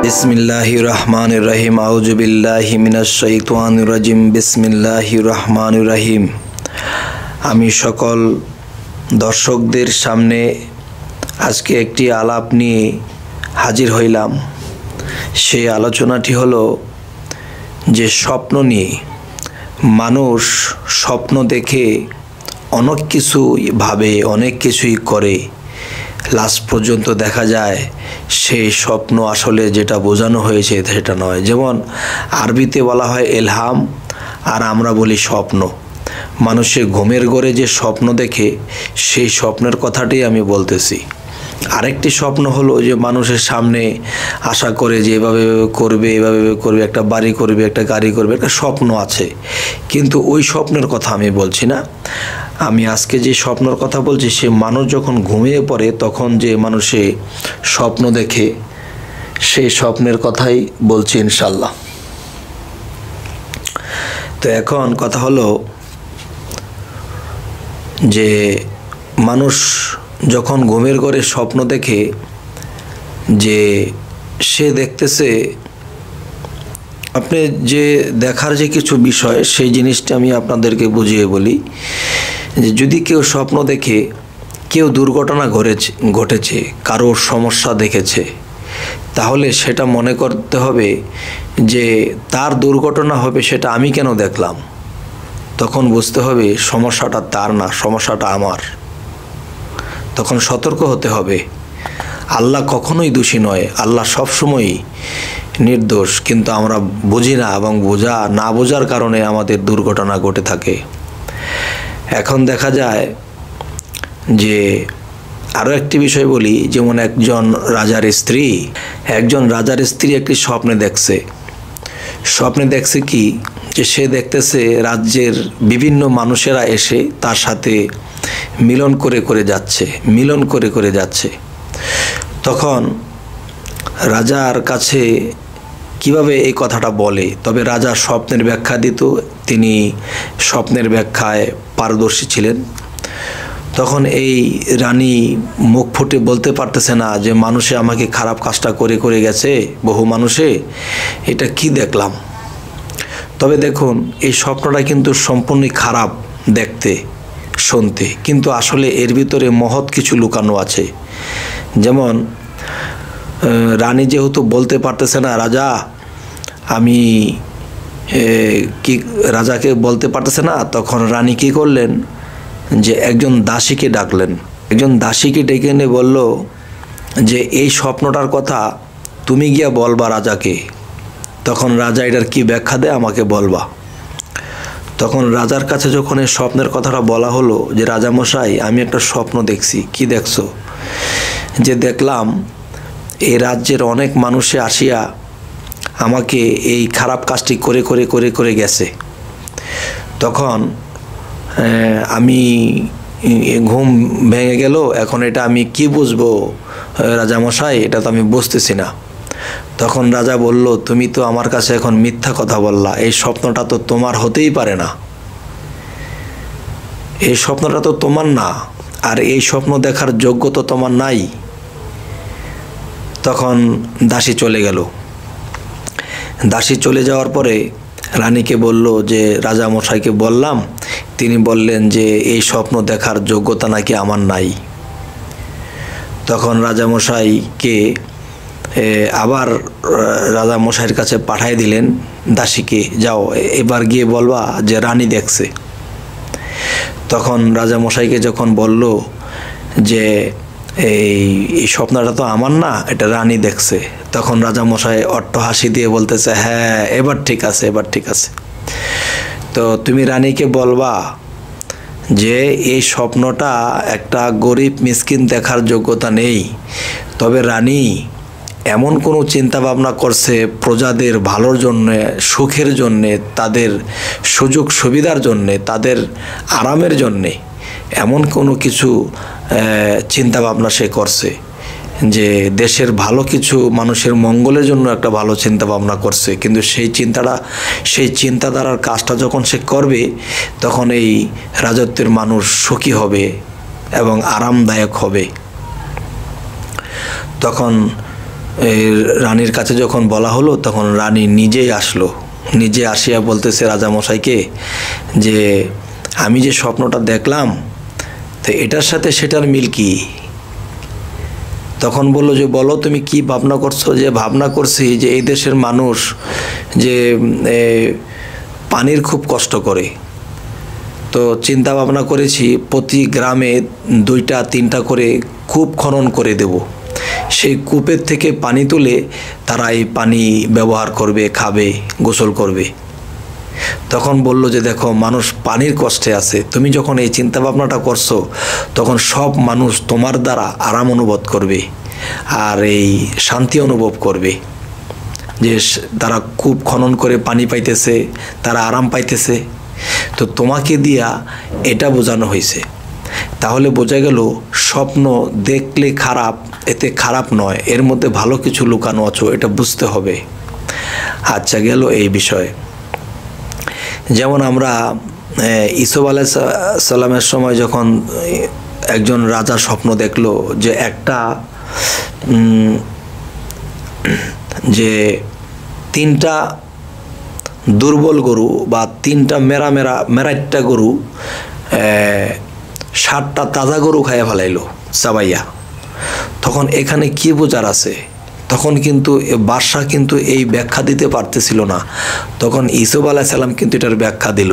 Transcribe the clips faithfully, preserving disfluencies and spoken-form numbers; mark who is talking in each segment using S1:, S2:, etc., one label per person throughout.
S1: बिस्मिल्लाहिर रहमानिर रहीम आऊज़ु बिल्लाहि मिनाश शाइतानिर राजीम बिस्मिल्लाहिर रहमानिर रहीम। আমি সকল দর্শকদের সামনে আজকে একটি আলাপ নিয়ে হাজির হইলাম। সেই আলোচনাটি হলো যে স্বপ্ন নিয়ে। মানুষ স্বপ্ন দেখে অনেক কিছুই ভাবে, অনেক কিছুই করে, লাস্ট পর্যন্ত দেখা যায় সেই স্বপ্ন আসলে যেটা বোঝানো হয়েছে সেটা নয়। যেমন আরবিতে বলা হয় ইলহাম, আর আমরা বলি স্বপ্ন। মানুষের ঘুমের ঘরে যে স্বপ্ন দেখে সেই স্বপ্নের কথাটাই আমি বলতেছি। আরেকটি স্বপ্ন হলো যে মানুষের সামনে আশা করে যে এভাবে করবে, এভাবে করবে, একটা বাড়ি করবে, একটা গাড়ি করবে, একটা স্বপ্ন আছে, কিন্তু ওই স্বপ্নের কথা আমি বলছি না। আমি আজকে যে স্বপ্নের কথা বলছি সে মানুষ যখন ঘুমিয়ে পড়ে তখন যে মানুষে স্বপ্ন দেখে সেই স্বপ্নের কথাই বলছি ইনশাল্লাহ। তো এখন কথা হলো যে মানুষ যখন ঘুমের ঘরে স্বপ্ন দেখে যে সে দেখতেছে, আপনি যে দেখার যে কিছু বিষয় সেই জিনিসটা আমি আপনাদেরকে বুঝিয়ে বলি। যে যদি কেউ স্বপ্ন দেখে কেউ দুর্ঘটনা ঘটেছে ঘটেছে কারোর সমস্যা দেখেছে, তাহলে সেটা মনে করতে হবে যে তার দুর্ঘটনা হবে সেটা আমি কেন দেখলাম। তখন বুঝতে হবে সমস্যাটা তার না, সমস্যাটা আমার। তখন সতর্ক হতে হবে। আল্লাহ কখনোই দোষী নয়, আল্লাহ সবসময়ই নির্দোষ, কিন্তু আমরা বুঝি না এবং বোঝা না বোঝার কারণে আমাদের দুর্ঘটনা ঘটে থাকে। এখন দেখা যায় যে আরও একটি বিষয় বলি, যেমন একজন রাজার স্ত্রী একজন রাজার স্ত্রী একটি স্বপ্নে দেখছে। স্বপ্নে দেখছে কি, যে সে দেখতেছে রাজ্যের বিভিন্ন মানুষেরা এসে তার সাথে মিলন করে করে যাচ্ছে মিলন করে করে যাচ্ছে তখন রাজার কাছে কিভাবে এই কথাটা বলে, তবে রাজা স্বপ্নের ব্যাখ্যা দিত, তিনি স্বপ্নের ব্যাখ্যায় পারদর্শী ছিলেন। তখন এই রানী মুখ ফুটে বলতে পারতেছে না যে মানুষে আমাকে খারাপ কাজটা করে করে গেছে, বহু মানুষে, এটা কি দেখলাম। তবে দেখুন এই স্বপ্নটা কিন্তু সম্পূর্ণই খারাপ দেখতে শুনতে, কিন্তু আসলে এর ভিতরে মহৎ কিছু লুকানো আছে। যেমন রানী যেহেতু বলতে পারতেছে না রাজা আমি কি রাজাকে বলতে পারতেছে না, তখন রানী কি করলেন যে একজন দাসীকে ডাকলেন। একজন দাসীকে ডেকে এনে বলল যে এই স্বপ্নটার কথা তুমি গিয়া বলবা রাজাকে। তখন রাজা এটার কি ব্যাখ্যা দেয় আমাকে বলবা। তখন রাজার কাছে যখন এই স্বপ্নের কথাটা বলা হলো যে রাজামশাই আমি একটা স্বপ্ন দেখছি। কি দেখছো? যে দেখলাম এই রাজ্যের অনেক মানুষে আসিয়া আমাকে এই খারাপ কাজটি করে করে করে করে গেছে। তখন আমি ঘুম ভেঙে গেল, এখন এটা আমি কি বুঝবো রাজামশাই, এটা তো আমি বুঝতেছি না। তখন রাজা বলল তুমি তো আমার কাছে এখন মিথ্যা কথা বললা, এই স্বপ্নটা তো তোমার হতেই পারে না, এই স্বপ্নটা তো তোমার না, আর এই স্বপ্ন দেখার যোগ্যতা তোমার নাই। তখন দাসী চলে গেল। দাসী চলে যাওয়ার পরে রানীকে বলল যে রাজা মশাইকে বললাম, তিনি বললেন যে এই স্বপ্ন দেখার যোগ্যতা নাকি আমার নাই। তখন রাজামশাইকে আবার রাজা মশাইয়ের কাছে পাঠিয়ে দিলেন দাসীকে, যাও এবার গিয়ে বলবা যে রানী দেখছে। তখন রাজা মশাইকে যখন বলল যে এই এই স্বপ্নটা তো আমার না, এটা রানী দেখছে, তখন রাজা মশাই অট্ট হাসি দিয়ে বলতেছে হ্যাঁ এবার ঠিক আছে, এবার ঠিক আছে। তো তুমি রানীকে বলবা যে এই স্বপ্নটা একটা গরিব মিসকিন দেখার যোগ্যতা নেই, তবে রানী এমন কোনো চিন্তা ভাবনা করছে প্রজাদের ভালোর জন্যে, সুখের জন্যে, তাদের সুযোগ সুবিধার জন্যে, তাদের আরামের জন্যে এমন কোনো কিছু চিন্তা ভাবনা সে করছে যে দেশের ভালো কিছু, মানুষের মঙ্গলের জন্য একটা ভালো চিন্তা ভাবনা করছে। কিন্তু সেই চিন্তাটা সেই চিন্তাধারার কাজটা যখন সে করবে তখন এই রাজত্বের মানুষ সুখী হবে এবং আরামদায়ক হবে। তখন এই রানীর কাছে যখন বলা হলো তখন রানী নিজেই আসলো, নিজে আসিয়া বলতেছে রাজামশাইকে যে আমি যে স্বপ্নটা দেখলাম তো এটার সাথে সেটার মিল কি? তখন বলল যে বলো তুমি কি ভাবনা করছো? যে ভাবনা করছি যে এই দেশের মানুষ যে পানির খুব কষ্ট করে, তো চিন্তা ভাবনা করেছি প্রতি গ্রামে দুইটা তিনটা করে কূপ খনন করে দেব, সেই কূপের থেকে পানি তুলে তারা এই পানি ব্যবহার করবে, খাবে, গোসল করবে। তখন বলল যে দেখো মানুষ পানির কষ্টে আছে, তুমি যখন এই চিন্তা ভাবনাটা করছো তখন সব মানুষ তোমার দ্বারা আরাম অনুভব করবে আর এই শান্তি অনুভব করবে যে তারা কূপ খনন করে পানি পাইতেছে, তারা আরাম পাইতেছে। তো তোমাকে দিয়া এটা বোঝানো হয়েছে। তাহলে বোঝা গেল স্বপ্ন দেখলে খারাপ, এতে খারাপ নয়, এর মধ্যে ভালো কিছু লুকানো আছে, এটা বুঝতে হবে। আচ্ছা, গেল এই বিষয়ে। যেমন আমরা ইসুফ আলাইহিস সালামের সময় যখন একজন রাজা স্বপ্ন দেখলো যে একটা যে তিনটা দুর্বল গরু বা তিনটা মেরা মেরা মেরাইটটা গরু ষাটটা তাজা গরু খাইয়া ফেলাইলো চাবাইয়া। তখন এখানে কি বোঝার আছে? তখন কিন্তু বাদশাহ কিন্তু এই ব্যাখ্যা দিতে পারতেছিল না, তখন ইসুফ আলাইহিস সালাম কিন্তু এটার ব্যাখ্যা দিল।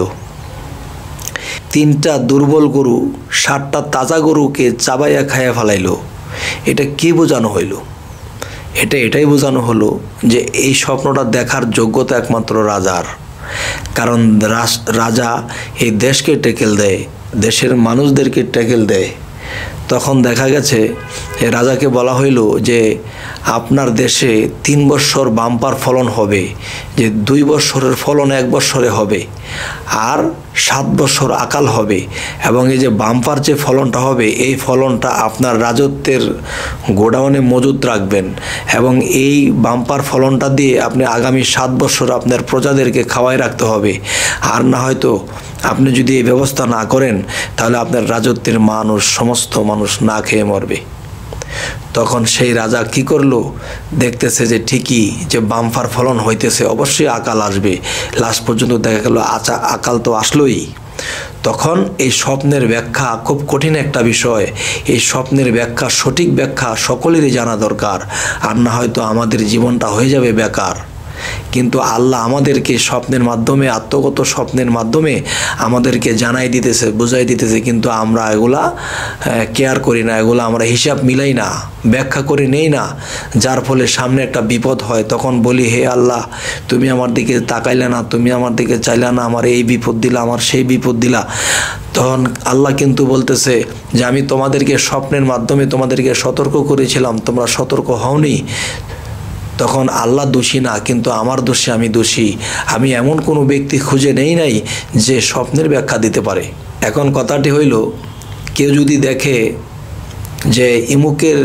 S1: তিনটা দুর্বল গরু ষাটটা তাজা গরুকে চাবাইয়া খাইয়া ফেলাইলো, এটা কি বোঝানো হইল? এটা এটাই বোঝানো হলো যে এই স্বপ্নটা দেখার যোগ্যতা একমাত্র রাজার, কারণ রাজা এই দেশকে টেকেল দেয়, দেশের মানুষদেরকে টেকেল দেয়। তখন দেখা গেছে রাজাকে বলা হইল যে আপনার দেশে তিন বৎসর বাম্পার ফলন হবে, যে দুই বৎসরের ফলন এক বৎসরে হবে, আর সাত বৎসর আকাল হবে, এবং এই যে বাম্পার যে ফলনটা হবে এই ফলনটা আপনার রাজত্বের গোডাউনে মজুদ রাখবেন, এবং এই বাম্পার ফলনটা দিয়ে আপনি আগামী সাত বৎসর আপনার প্রজাদেরকে খাওয়াই রাখতে হবে। আর না হয়তো আপনি যদি এই ব্যবস্থা না করেন তাহলে আপনার রাজত্বের মানুষ সমস্ত মানুষ না খেয়ে মরবে। তখন সেই রাজা কি করলো? দেখতেছে যে ঠিকই যে বাম্পার ফলন হইতেছে, অবশ্যই আকাল আসবে। লাস্ট পর্যন্ত দেখা গেল আচা আকাল তো আসলোই। তখন এই স্বপ্নের ব্যাখ্যা খুব কঠিন একটা বিষয়, এই স্বপ্নের ব্যাখ্যা সঠিক ব্যাখ্যা সকলেরই জানা দরকার, আর না হয়তো আমাদের জীবনটা হয়ে যাবে বেকার। কিন্তু আল্লাহ আমাদেরকে স্বপ্নের মাধ্যমে, আত্মগত স্বপ্নের মাধ্যমে আমাদেরকে জানাই দিতেছে, বুঝাই দিতেছে, কিন্তু আমরা এগুলা কেয়ার করি না, এগুলা আমরা হিসাব মিলাই না, ব্যাখ্যা করে নেই না, যার ফলে সামনে একটা বিপদ হয় তখন বলি হে আল্লাহ তুমি আমার দিকে তাকাইলে না, তুমি আমার দিকে চাইলে না, আমার এই বিপদ দিলা, আমার সেই বিপদ দিলা। তখন আল্লাহ কিন্তু বলতেছে যে আমি তোমাদেরকে স্বপ্নের মাধ্যমে তোমাদেরকে সতর্ক করেছিলাম, তোমরা সতর্ক হওনি। তখন আল্লাহ দোষী না, কিন্তু আমার দোষে আমি দোষী। আমি এমন কোনো ব্যক্তি খুঁজে নেই নাই যে স্বপ্নের ব্যাখ্যা দিতে পারে। এখন কথাটি হইল, কেউ যদি দেখে যে ইমুকের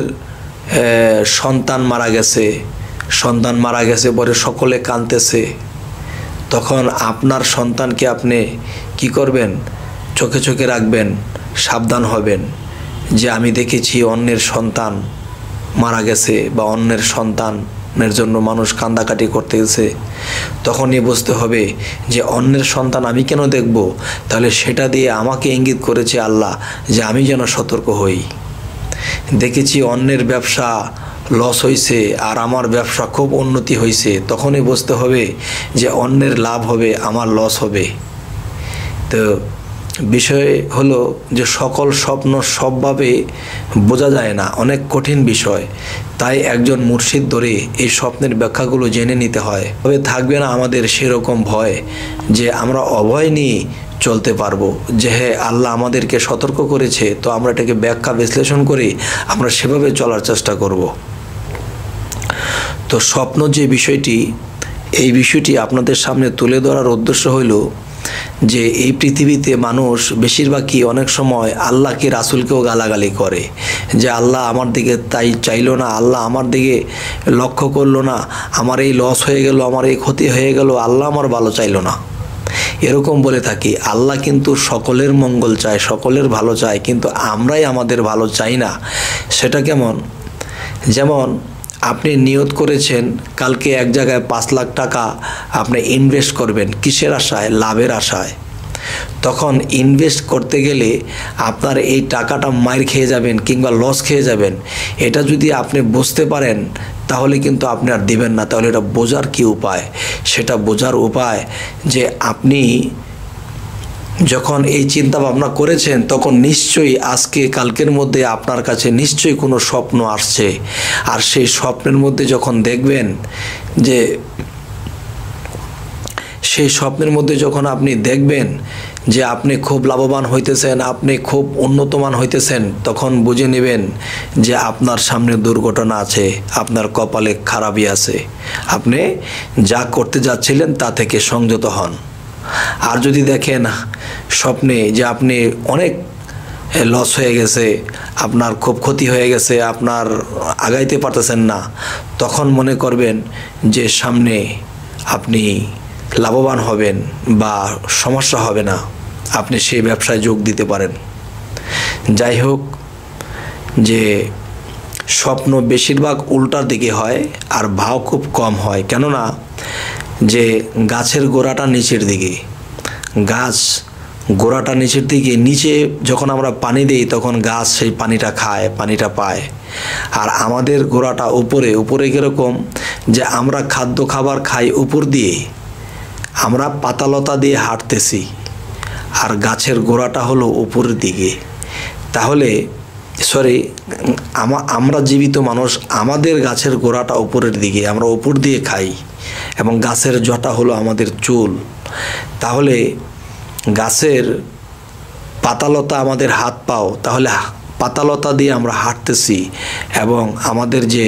S1: সন্তান মারা গেছে, সন্তান মারা গেছে পরে সকলে কাঁদতেছে, তখন আপনার সন্তানকে আপনি কি করবেন? চোখে চোখে রাখবেন, সাবধান হবেন যে আমি দেখেছি অন্যের সন্তান মারা গেছে বা অন্যের সন্তানের জন্য মানুষ কান্দাকাটি করতে গেছে। তখনই বুঝতে হবে যে অন্যের সন্তান আমি কেন দেখব? তাহলে সেটা দিয়ে আমাকে ইঙ্গিত করেছে আল্লাহ যে আমি যেন সতর্ক হই। দেখেছি অন্যের ব্যবসা লস হয়েছে আর আমার ব্যবসা খুব উন্নতি হয়েছে, তখনই বুঝতে হবে যে অন্যের লাভ হবে আমার লস হবে। তো বিষয় হলো যে সকল স্বপ্ন সবভাবে বোঝা যায় না, অনেক কঠিন বিষয়। তাই একজন মুর্শিদ ধরে এই স্বপ্নের ব্যাখ্যাগুলো জেনে নিতে হয়। তবে থাকবে না আমাদের সেরকম ভয় যে আমরা অভয় নিয়ে চলতে পারবো, যে হ্যাঁ আল্লাহ আমাদেরকে সতর্ক করেছে, তো আমরা এটাকে ব্যাখ্যা বিশ্লেষণ করে আমরা সেভাবে চলার চেষ্টা করব। তো স্বপ্ন যে বিষয়টি, এই বিষয়টি আপনাদের সামনে তুলে ধরার উদ্দেশ্য হইল যে এই পৃথিবীতে মানুষ বেশিরভাগই অনেক সময় আল্লাহকে, রাসূলকেও গালাগালি করে যে আল্লাহ আমার দিকে তাই চাইলো না, আল্লাহ আমার দিকে লক্ষ্য করলো না, আমার এই লস হয়ে গেল, আমার এই ক্ষতি হয়ে গেল, আল্লাহ আমার ভালো চাইলো না, এরকম বলে থাকি। আল্লাহ কিন্তু সকলের মঙ্গল চায়, সকলের ভালো চায়, কিন্তু আমরাই আমাদের ভালো চাই না। সেটা কেমন? যেমন আপনি নিয়ত করেছেন কালকে এক জায়গায় পাঁচ লাখ টাকা আপনি ইনভেস্ট করবেন, কিসের আশায়? লাভের আশায়। তখন ইনভেস্ট করতে গেলে আপনার এই টাকাটা মাইর খেয়ে যাবেন কিংবা লস খেয়ে যাবেন, এটা যদি আপনি বুঝতে পারেন তাহলে কিন্তু আপনি আর দিবেন না। তাহলে এটা বোঝার কি উপায়? সেটা বোঝার উপায় যে আপনি যখন এই চিন্তা ভাবনা করেছেন তখন নিশ্চয়ই আজকে কালকের মধ্যে আপনার কাছে নিশ্চয়ই কোনো স্বপ্ন আসছে। আর সেই স্বপ্নের মধ্যে যখন দেখবেন যে সেই স্বপ্নের মধ্যে যখন আপনি দেখবেন যে আপনি খুব লাভবান হইতেছেন, আপনি খুব উন্নতমান হইতেছেন, তখন বুঝে নেবেন যে আপনার সামনে দুর্ঘটনা আছে, আপনার কপালে খারাপই আছে। আপনি যা করতে যাচ্ছিলেন তা থেকে সংযত হন। আর যদি দেখেন স্বপ্নে যে আপনি অনেক লস হয়ে গেছে, আপনার খুব ক্ষতি হয়ে গেছে, আপনার আগাইতে পারতেছেন না, তখন মনে করবেন যে সামনে আপনি লাভবান হবেন বা সমস্যা হবে না, আপনি সেই ব্যবসায় যোগ দিতে পারেন। যাই হোক, যে স্বপ্ন বেশিরভাগ উল্টার দিকে হয় আর ভাও খুব কম হয়। কেননা যে গাছের গোড়াটা নিচের দিকে, গাছ গোড়াটা নিচের দিকে, নিচে যখন আমরা পানি দিই তখন গাছ সেই পানিটা খায়, পানিটা পায়। আর আমাদের গোড়াটা উপরে, উপরে কীরকম যে আমরা খাদ্য খাবার খাই উপর দিয়ে, আমরা পাতালতা দিয়ে হাঁটতেছি, আর গাছের গোড়াটা হলো উপরের দিকে। তাহলে সরি আমরা জীবিত মানুষ, আমাদের গাছের গোড়াটা উপরের দিকে, আমরা উপর দিয়ে খাই, এবং গাছের জটা হলো আমাদের চুল। তাহলে গাছের পাতালতা আমাদের হাত পাও, তাহলে পাতালতা দিয়ে আমরা হাঁটতেছি, এবং আমাদের যে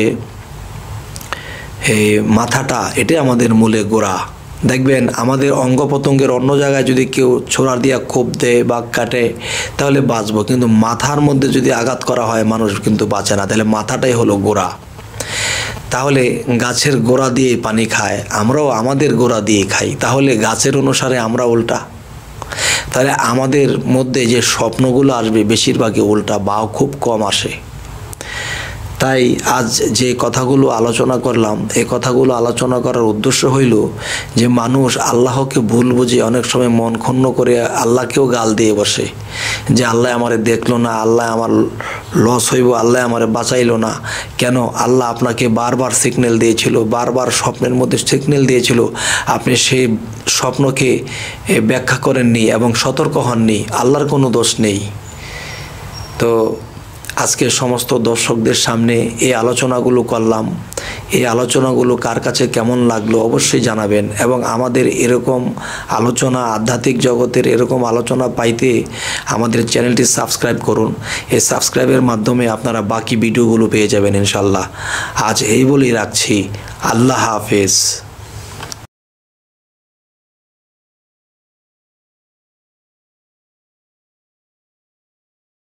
S1: মাথাটা এটাই আমাদের মূলে গোড়া। দেখবেন আমাদের অঙ্গ প্রত্যঙ্গের অন্য জায়গায় যদি কেউ ছোড়া দিয়া কোপ দেয় বা কাটে তাহলে বাঁচবো, কিন্তু মাথার মধ্যে যদি আঘাত করা হয় মানুষ কিন্তু বাঁচে না। তাহলে মাথাটাই হলো গোড়া। তাহলে গাছের গোড়া দিয়ে পানি খায়, আমরাও আমাদের গোড়া দিয়ে খাই। তাহলে গাছের অনুসারে আমরা উল্টা। তাহলে আমাদের মধ্যে যে স্বপ্নগুলো আসবে বেশিরভাগই উল্টা, বাও খুব কম আসে। তাই আজ যে কথাগুলো আলোচনা করলাম, এই কথাগুলো আলোচনা করার উদ্দেশ্য হইল যে মানুষ আল্লাহকে ভুল বুঝে অনেক সময় মন ক্ষুণ্ণ করে আল্লাহকেও গাল দিয়ে বসে যে আল্লাহ আমারে দেখলো না, আল্লাহ আমার লস হইব, আল্লাহ আমারে বাঁচাইলো না। কেন? আল্লাহ আপনাকে বারবার সিগন্যাল দিয়েছিল, বারবার স্বপ্নের মধ্যে সিগন্যাল দিয়েছিল, আপনি সেই স্বপ্নকে ব্যাখ্যা করেননি এবং সতর্ক হননি। আল্লাহর কোনো দোষ নেই। তো আজকে সমস্ত দর্শকদের সামনে এই আলোচনাগুলো করলাম। এই আলোচনাগুলো কার কাছে কেমন লাগলো অবশ্যই জানাবেন, এবং আমাদের এরকম আলোচনা, আধ্যাত্মিক জগতের এরকম আলোচনা পাইতে আমাদের চ্যানেলটি সাবস্ক্রাইব করুন। এই সাবস্ক্রাইবের মাধ্যমে আপনারা বাকি ভিডিওগুলো পেয়ে যাবেন ইনশাল্লাহ। আজ এই বলেই রাখছি, আল্লাহ হাফেজ।